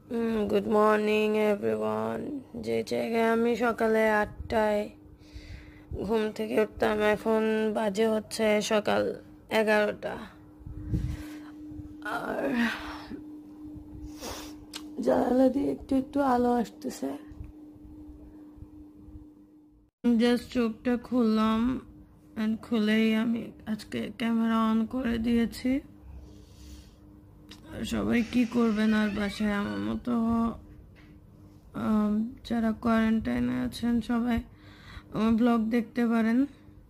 Good morning everyone. যে জায়গায় আমি সকালে 8টায় ঘুম থেকে উঠতাম, এখন বাজে হচ্ছে সকাল 11টা। আর জানালা দিয়ে একটু একটু আলো আসতেছে। জাস্ট চোখটা খুললাম, খুলেই আমি আজকে ক্যামেরা অন করে দিয়েছি। সবাই কি করবেন আর বাসায় আমার মতো যারা কোয়ারেন্টাইনে আছেন সবাই আমার ব্লগ দেখতে পারেন।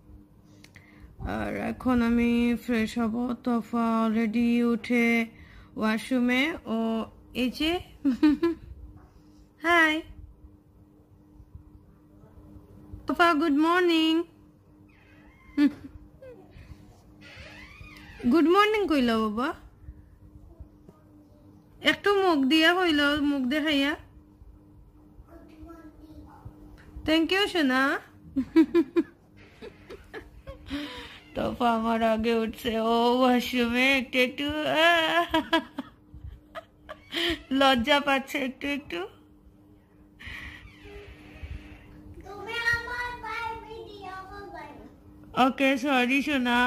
আর এখন আমি ফ্রেশ হব। তোফা অলরেডি উঠে ওয়াশরুমে, ও এই যে hi Tofa, good morning. Good morning কইল বাবা, একটু মুখ দিয়া কইল, মুখ দেখাইয়া। থ্যাংক ইউ সোনা। তোফা আমার আগে উঠছে, ও ওয়াশরুমে একটু একটু লজ্জা পাচ্ছে একটু একটু। ওকে, সরি সোনা।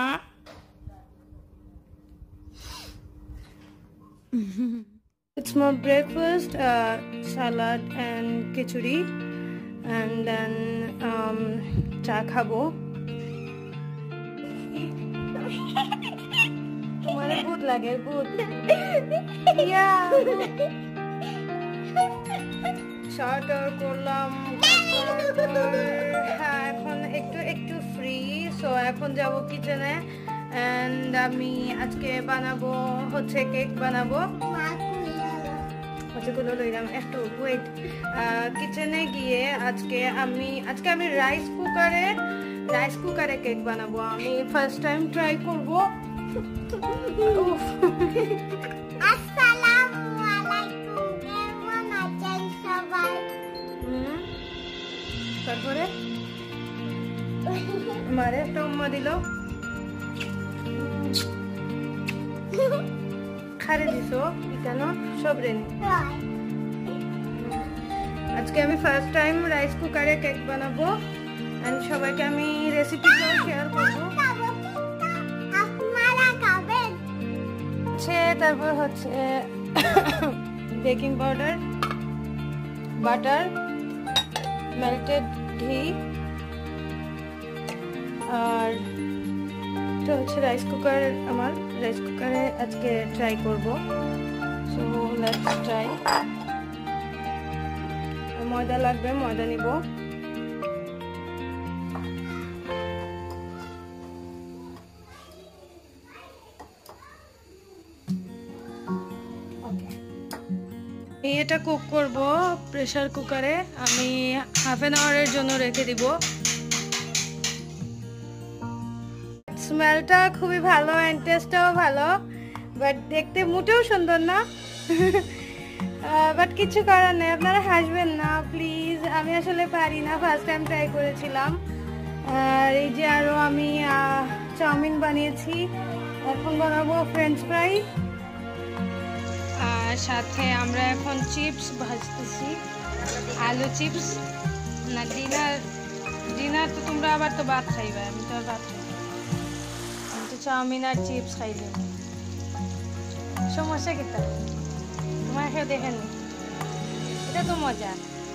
It's my breakfast, salad and khichdi, and then cha khabo. Tumhare good lage good. Yeah. Shower করলাম, হ্যাঁ এখন একটু একটু ফ্রি। সো এখন যাব কিচেনে, এন্ড আমি আজকে বানাবো হচ্ছে কেক বানাবো। হচ্ছেগুলো লইলাম একটু ওয়েট। কিচেনে গিয়ে আজকে আমি রাইস কুকারে কেক বানাবো। আমি ফার্স্ট টাইম ট্রাই করবো। তারপরে মারে একটা উম্মা দিল, খারে দিছো কেন সব রেনি। আজকে আমি ফার্স্ট টাইম রাইস কুকারে কেক বানাবো, এন্ড সবাইকে আমি রেসিপিটা শেয়ার করবো। তারপর হচ্ছে বেকিং পাউডার, বাটার, মেল্টেড ঘি, আর এটা হচ্ছে রাইস কুকার। আমার রাইস কুকারে আজকে ট্রাই করব। So let's try. ময়দা লাগবে, ময়দা নিব। এটা কুক করব প্রেসার কুকারে। আমি হাফ অ্যান আওয়ারের জন্য রেখে দিব। স্মেলটা খুবই ভালো, এন্ড টেস্টটাও ভালো, বাট দেখতে মোটেও সুন্দর না। বাট কিছু করার নেই, আপনারা হাসবেন না প্লিজ। আমি আসলে পারি না, ফার্স্ট টাইম ট্রাই করেছিলাম। আর এই যে আরও আমি চাউমিন বানিয়েছি, এখন বানাবো ফ্রেঞ্চ ফ্রাই। আর সাথে আমরা এখন চিপস ভাজতেছি, আলু চিপস। না ডিনার তো তোমরা আবার তো ভাত খাইবা, আমি তো আর ভাত খাই, আমি তো চাউমিন আর চিপস খাইলে সমস্যা কি? তোমার খেয়ে দেখেন, এটা তো মজা।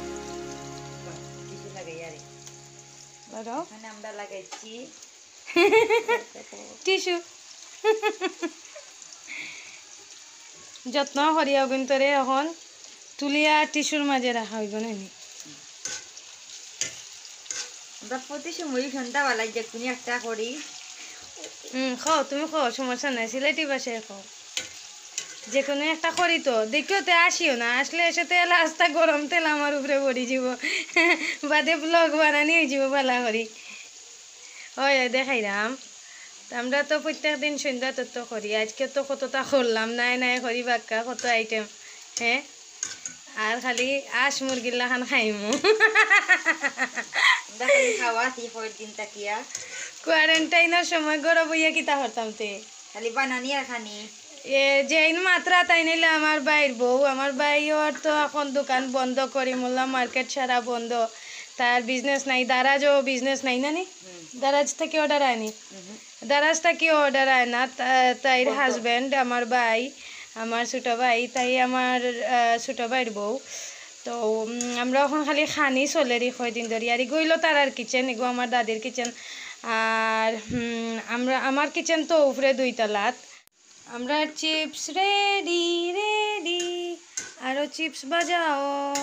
আমরা লাগাইছি টিস্যু, যত্ন করিয়া কিন্তু রে এখন তুলিয়া টিস্যুর মাঝে রাখা হইব না। আমরা প্রতি সময় ঘন্টা বেলায় যে কোনো একটা করি। খাও, তুমি খাও, সমস্যা নাই। সিলেটি বাসায় খাও, যে কোনো একটা করি তো দেখিও। তে আসিও না, আসলে এসে তেল আস্তা গরম তেল আমার উপরে পড়ি যাব, বাদে ব্লগ বানানি হয়ে যাব ভালা করি। হয় দেখাইলাম। আমরা তো প্রত্যেক দিন সন্ধ্যা তো করি, আজকে তো কতটা করলাম, নাই নাই করি বাক্কা কত আইটেম। হ্যাঁ, আর খালি আশ মুরগিল্লা খান খাইমু। কোয়ারেন্টাইনের সময় গরম বইয়া কিতা করতাম তে, খালি বানানি আর খানি। যেই মাত্রা তাই নিলে আমার বাইর বউ আমার ভাইওর তো এখন দোকান বন্ধ করি মোল্লা মার্কেট সারা বন্ধ তার বিজনেস নাই দারাজও বিজনেস নাই না নি দারাজ থেকে অর্ডার আয়নি দারাজ থেকে অর্ডার আয় না তাইর হাজব্যান্ড আমার ভাই আমার ছোটো ভাই তাই আমার ছোটো ভাইয়ের বউ তো আমরা এখন খালি খানি চলেরই কয়দিন ধরি আর গইল তার আর কিচেন এগো আমার দাদির কিচেন আর আমার কিচেন তো উপরে 2 তলাত আমরা চিপস রেডি রেডি আরও চিপস বাজাও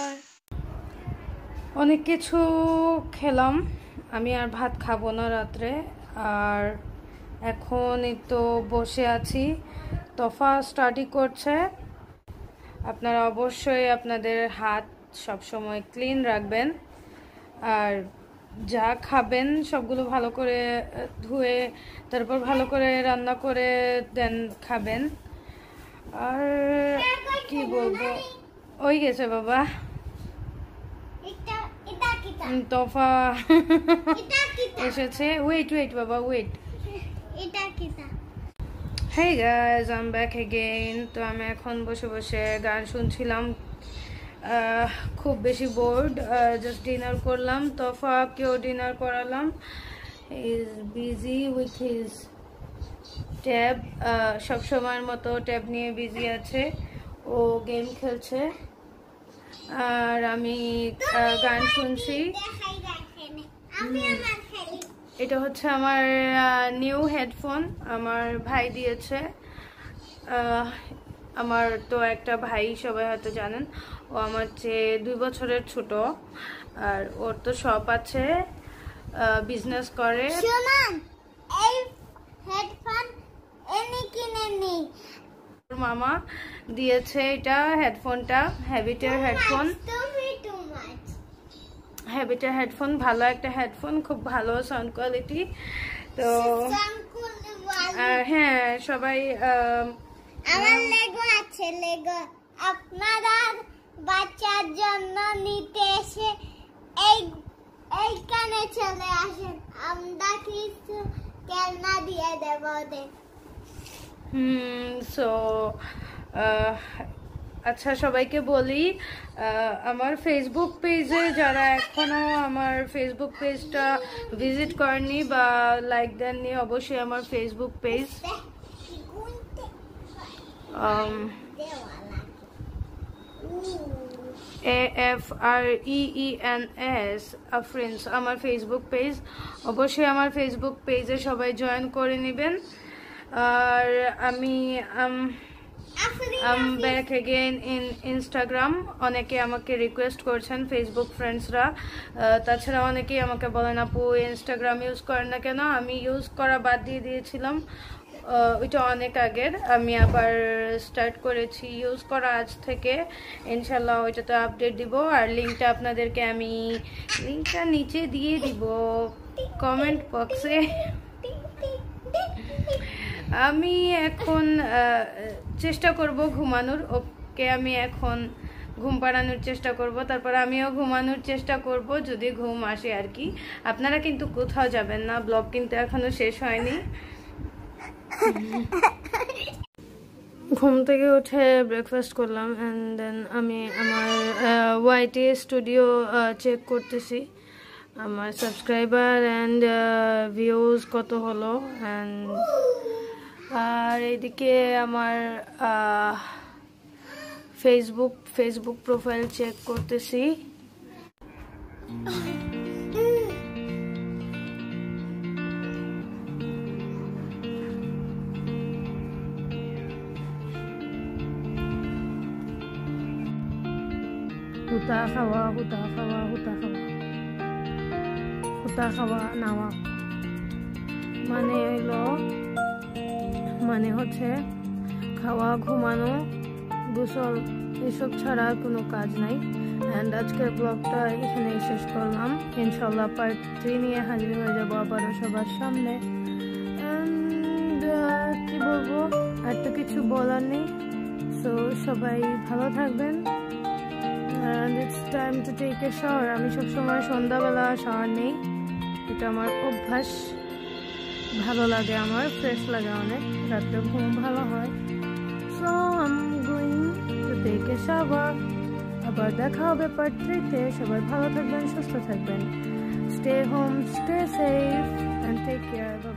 অনেক কিছু খেলাম আমি আর ভাত খাবো না রাত্রে আর এখন তো বসে আছি তোফা স্টাডি করছে আপনারা অবশ্যই আপনাদের হাত সব সময় ক্লিন রাখবেন আর যা খাবেন সবগুলো ভালো করে ধুয়ে তারপর ভালো করে রান্না করে দেন খাবেন আর কি বলবো ওই গেছে বাবা তোফা এসেছে ওয়েট বাবা wait Hey guys, I'm back again. তো আমি এখন বসে বসে গান শুনছিলাম খুব বেশি বোর্ড জাস্ট ডিনার করলাম তোফাকেও ডিনার করালাম is busy with his tab সবসময়ের মতো ট্যাব নিয়ে বিজি আছে ও গেম খেলছে আর আমি গান শুনছি এটা হচ্ছে আমার নিউ হেডফোন আমার ভাই দিয়েছে আমার তো একটা ভাই সবাই হয়তো জানেন ও আমার চেয়ে 2 বছরের ছোট আর ওর তো শপ আছে বিজনেস করে এই হেডফোন এনে কিনে নি মামা দিয়েছে এটা হেডফোনটা হ্যাবিটের হেডফোন ভালো একটা হেডফোন খুব ভালো সাউন্ড কোয়ালিটি তো হ্যাঁ সবাই আমার লেগো আছে লেগো আপনারা বাচ্চার জন্য নিতে এসে এইখানে চলে আসেন আমরা কিছু খেলনা দিয়ে দেব ওদের সো আচ্ছা সবাইকে বলি আমার ফেসবুক পেজে যারা এখনো আমার ফেসবুক পেজটা ভিজিট করেনি বা লাইক দেননি অবশ্যই আমার ফেসবুক পেজ AFREENS আফরিন আমার ফেসবুক পেজ অবশ্যই আমার ফেসবুক পেজে সবাই জয়েন করে নেবেন আর আমি I'm back again in Instagram অনেকে আমাকে রিকোয়েস্ট করছেন ফেসবুক ফ্রেন্ডসরা তাছাড়া অনেকেই আমাকে বলেন আপু ইনস্টাগ্রাম ইউজ করেন না কেন আমি ইউজ করা বাদ দিয়ে দিয়েছিলাম ওইটা অনেক আগের আমি আবার স্টার্ট করেছি ইউজ করা আজ থেকে ইনশাল্লাহ ওইটাতে আপডেট দিব আর লিঙ্কটা আপনাদেরকে আমি লিঙ্কটা নিচে দিয়ে দিব কমেন্ট বক্সে আমি এখন চেষ্টা করব ঘুমানোর ওকে আমি এখন ঘুম পাড়ানোর চেষ্টা করব তারপর আমিও ঘুমানোর চেষ্টা করব যদি ঘুম আসে আর কি আপনারা কিন্তু কোথাও যাবেন না ব্লগ কিন্তু এখনো শেষ হয়নি ঘুম থেকে উঠে ব্রেকফাস্ট করলাম অ্যান্ড দেন আমি আমার ওয়াইটি স্টুডিও চেক করতেছি আমার সাবস্ক্রাইবার অ্যান্ড ভিউজ কত হলো অ্যান্ড আর এদিকে আমার ফেসবুক প্রোফাইল চেক করতেছি হুতা খাওয়া নাওয়া মানে হচ্ছে খাওয়া ঘুমানো গোসল এসব ছাড়া কোনো কাজ নাই অ্যান্ড আজকের ব্লগটা এখানে শেষ করলাম ইনশাল্লাহ পার্ট 3 নিয়ে হাজির হয়ে যাবো আবারও সবার সামনে অ্যান্ড কি বলবো আর তো কিছু বলার নেই সো সবাই ভালো থাকবেন and it's time to take a shower আমি সবসময় সন্ধ্যাবেলা শাওয়ার নেই এটা আমার অভ্যাস ভালো লাগে আমার ফ্রেশ লাগে অনেক রাতে ঘুম ভালো হয় from going to take a shower. আবার দেখা হবে পার্ট 3-তে। সবাই ভালো থাকবেন, সুস্থ থাকবেন। Stay home, stay safe and take care.